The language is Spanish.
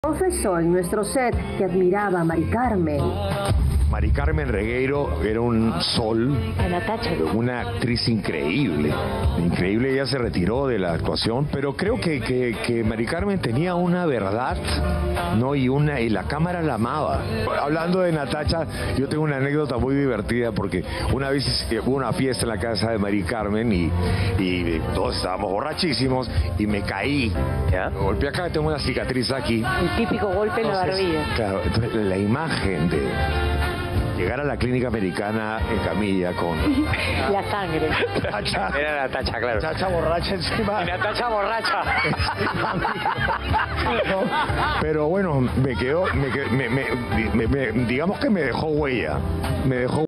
Confesó en nuestro set que admiraba a Mari Carmen. Mari Carmen Regueiro era un sol, una actriz increíble. Increíble, ella se retiró de la actuación, pero creo que Mari Carmen tenía una verdad, ¿no? Y la cámara la amaba. Hablando de Natacha, yo tengo una anécdota muy divertida porque una vez hubo una fiesta en la casa de Mari Carmen y todos estábamos borrachísimos y me caí. ¿Ya? Me golpeé acá, tengo una cicatriz aquí. El típico golpe en la barbilla. Claro, entonces la imagen de llegar a la clínica americana en camilla con La sangre. Era Natacha, claro. Natacha borracha encima. Y Natacha borracha. Pero bueno, me quedó, digamos que me dejó huella. Me dejó